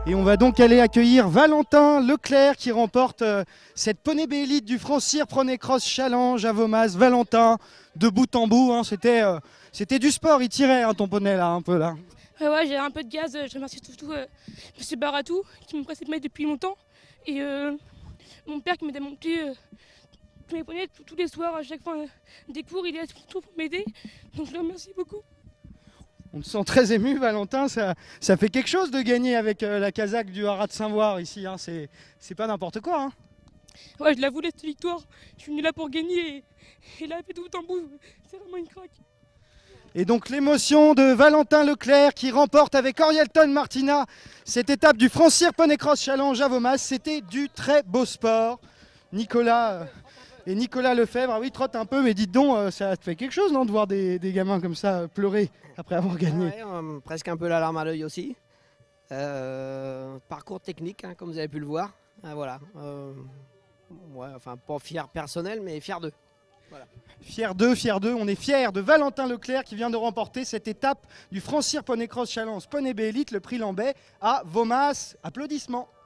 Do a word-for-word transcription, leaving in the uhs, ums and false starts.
Et on va donc aller accueillir Valentin Leclerc qui remporte euh, cette poney B Elite du Francir Poney Cross Challenge à Vomas. Valentin, de bout en bout, hein, c'était euh, c'était du sport, il tirait hein, ton poney là, un peu là. Ouais, ouais, j'ai un peu de gaz, je remercie surtout euh, M. Baratou qui me pressait de mettre depuis longtemps. Et euh, mon père qui m'aidait à monter euh, tous mes poneys tous les soirs, à chaque fois euh, des cours, il est tout pour m'aider. Donc je le remercie beaucoup. On te sent très ému Valentin, ça, ça fait quelque chose de gagner avec euh, la casaque du Haras de Saint-Voir ici, hein. c'est pas n'importe quoi. Hein. Ouais, je la voulais cette victoire, je suis venu là pour gagner et, et là, fait tout en bout, c'est vraiment une craque. Et donc l'émotion de Valentin Leclerc qui remporte avec Orielton Martina cette étape du Francir Poney Cross Challenge à Vomas. C'était du très beau sport. Nicolas euh, et Nicolas Lefebvre, ah oui, trotte un peu, mais dites donc, euh, ça te fait quelque chose non, de voir des, des gamins comme ça euh, pleurer après avoir gagné. Ouais, euh, presque un peu la larme à l'œil aussi. Euh, parcours technique, hein, comme vous avez pu le voir. Ah, voilà. Euh, ouais, enfin, pas fier personnel, mais fier d'eux. Voilà. Fier d'eux, fier d'eux, on est fiers de Valentin Leclerc qui vient de remporter cette étape du Francir Poney Cross Challenge Poney B Elite, le prix Lambet à Vomas. Applaudissements.